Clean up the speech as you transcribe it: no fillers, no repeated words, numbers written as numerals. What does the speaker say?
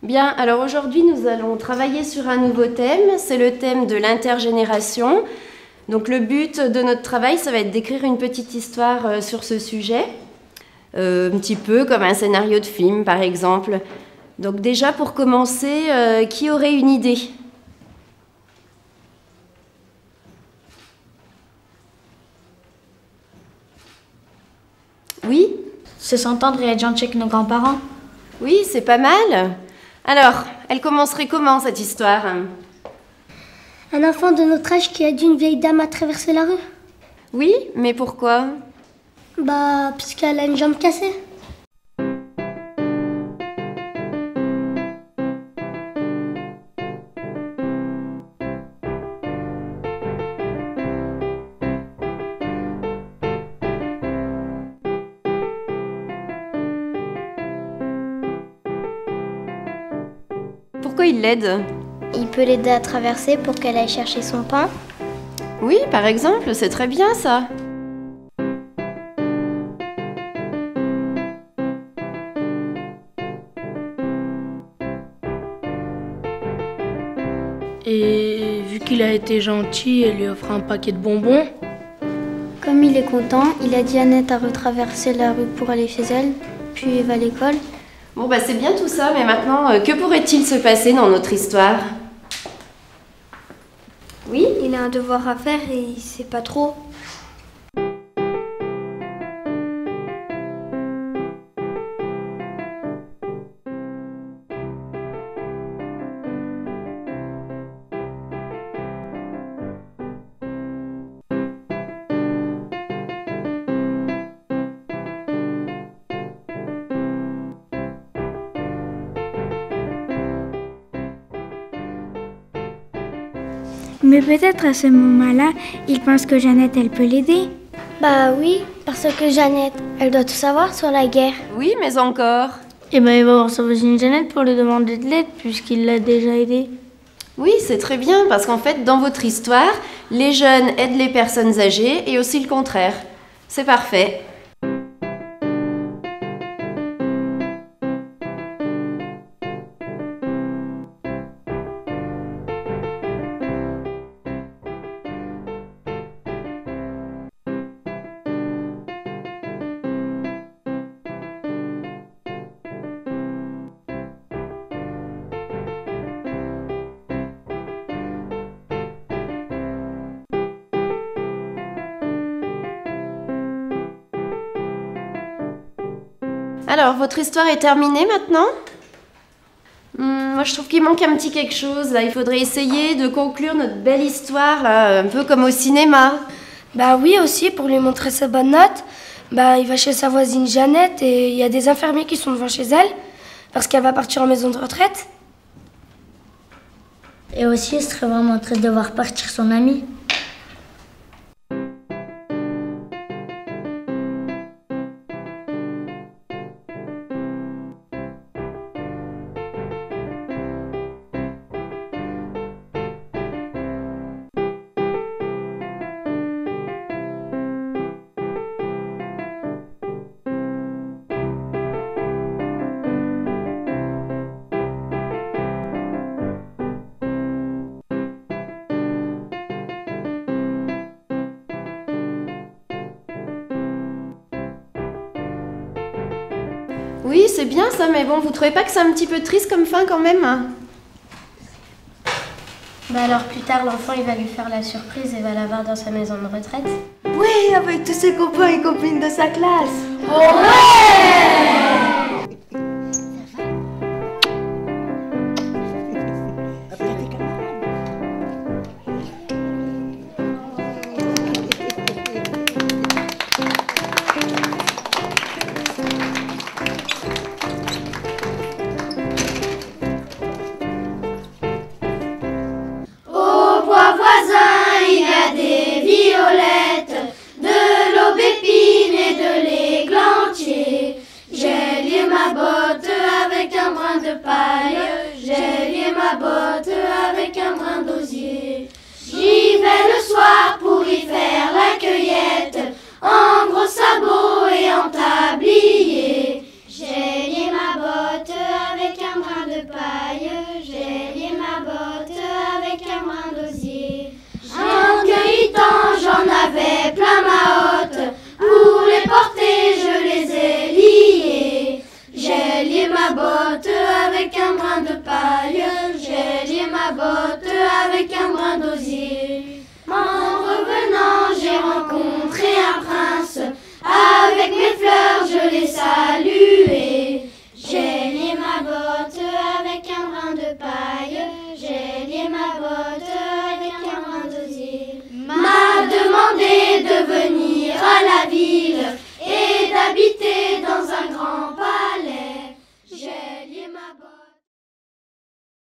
Bien, alors aujourd'hui nous allons travailler sur un nouveau thème, c'est le thème de l'intergénération. Donc le but de notre travail, ça va être d'écrire une petite histoire sur ce sujet, un petit peu comme un scénario de film par exemple. Donc déjà pour commencer, qui aurait une idée ? Oui ? Se s'entendre et être gentil avec nos grands-parents. Oui, c'est pas mal. Alors, elle commencerait comment cette histoire ? Un enfant de notre âge qui a dit une vieille dame à traverser la rue. Oui, mais pourquoi ? Puisqu'elle a une jambe cassée. Pourquoi il l'aide ? Il peut l'aider à traverser pour qu'elle aille chercher son pain. Oui, par exemple, c'est très bien ça. Et vu qu'il a été gentil, elle lui offre un paquet de bonbons. Comme il est content, il a dit à Annette à retraverser la rue pour aller chez elle, puis il va à l'école. Bon, c'est bien tout ça, mais maintenant, que pourrait-il se passer dans notre histoire ? Oui ? Il a un devoir à faire et il sait pas trop. Mais peut-être à ce moment-là, il pense que Jeannette, elle peut l'aider. Oui, parce que Jeannette, elle doit tout savoir sur la guerre. Oui, mais encore. Et il va voir sa voisine Jeannette pour lui demander de l'aide puisqu'il l'a déjà aidée. Oui, c'est très bien, parce qu'en fait, dans votre histoire, les jeunes aident les personnes âgées et aussi le contraire. C'est parfait. Alors, votre histoire est terminée maintenant ? Moi, je trouve qu'il manque un petit quelque chose. Là, il faudrait essayer de conclure notre belle histoire, là, un peu comme au cinéma. Oui, aussi, pour lui montrer sa bonne note, il va chez sa voisine Jeannette et il y a des infirmiers qui sont devant chez elle parce qu'elle va partir en maison de retraite. Et aussi, ce serait vraiment triste de voir partir son ami. Oui, c'est bien ça, mais bon, vous trouvez pas que c'est un petit peu triste comme fin quand même ? Alors plus tard, l'enfant, il va lui faire la surprise et va la voir dans sa maison de retraite. Oui, avec tous ses copains et copines de sa classe. J'ai lié ma botte avec un brin d'osier. J'y vais le soir pour y faire la cueillette, en gros sabots et en tablier. J'ai lié ma botte avec un brin de paille. l'ai saluée. J'ai lié ma botte avec un brin de paille. J'ai lié ma botte avec un brin d'osier. M'a demandé de venir à la ville et d'habiter dans un